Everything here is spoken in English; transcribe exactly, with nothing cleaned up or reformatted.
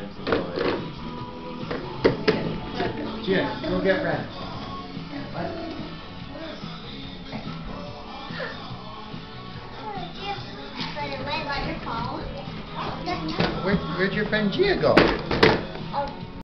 Gia, go get Ren. Where, where'd your friend Gia go?